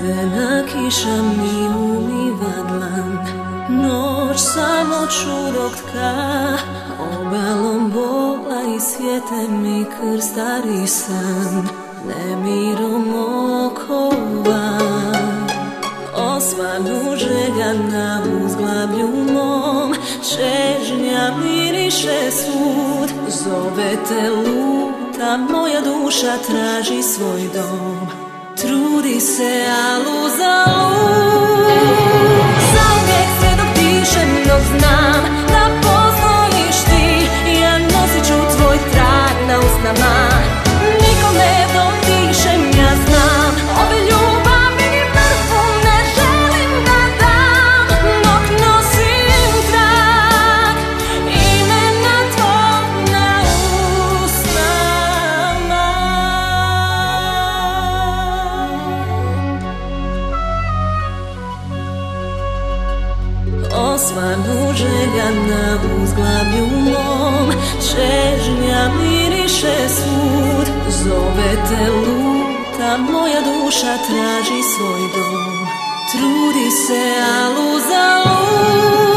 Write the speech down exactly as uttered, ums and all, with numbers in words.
Ledena kiša mi umiva dlan, noć samo čudo tka, obalom bola i svijete mi krstari san, nemirom okova. Osvanu želja na uzglavlju mom, čežnja miriše svud, zove te luta, moja duša traži svoj dom, trudi se alu za lud. Zauvijek sve dok dišem, dok znam da postojiš ti, ja nosit ću tvoj trag na usnama. Nikome dok dišem, ja znam, ove ljubavi ni mrtvu ne želim da dam, dok nosim trag imena tvog na usnama. Osvanu želja na uzglavlju mom, čežnja miriše svud, zove te luta, moja duša traži svoj dom, trudi se alu za lud.